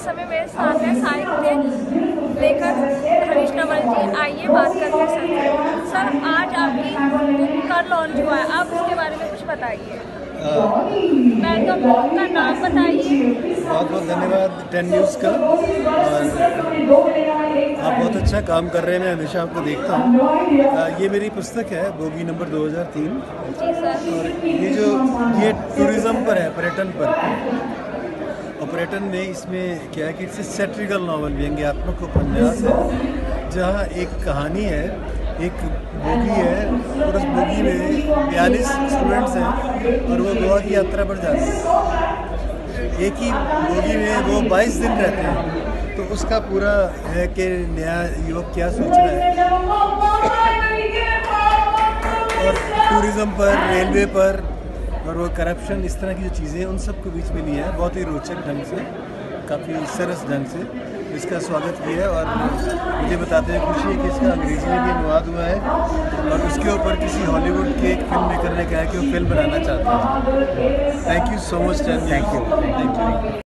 समय मेरे सामने साहित्य लेखक हरीश कंवल जी, आइए बात करते हैं सर। आज आपकी बुक का लॉन्च हुआ है, आप उसके बारे में कुछ बताइए। वेलकम बुक का नाम बताइए। बहुत बहुत धन्यवाद 10 न्यूज़ का, और आप बहुत अच्छा काम कर रहे हैं, मैं हमेशा आपको देखता हूँ। ये मेरी पुस्तक है बोगी नंबर 2003। जी सर। और ये टूरिज़्म पर है, पर्यटन पर। और पर्यटन में इसमें क्या है कि इट्स सैटिरिकल नॉवल, व्यंग्यात्मक उपन्यास है, जहाँ एक कहानी है, एक बोगी है और उस बोगी में 42 स्टूडेंट्स हैं और वो गोवा की यात्रा पर जाते हैं। एक ही बोगी में वो 22 दिन रहते हैं, तो उसका पूरा है कि नया युवक क्या सोच रहा है। और टूरिज़्म पर, रेलवे पर, और वो करप्शन, इस तरह की जो चीज़ें उन सब को बीच में लिया है, बहुत ही रोचक ढंग से, काफ़ी सरस ढंग से इसका स्वागत किया है। और मुझे बताते हैं खुशी है कि इसका अंग्रेजी में भी अनुवाद हुआ है और उसके ऊपर किसी हॉलीवुड के एक फिल्म मेकर ने कहा है कि वो फिल्म बनाना चाहते हैं। Thank you so much. Thank you.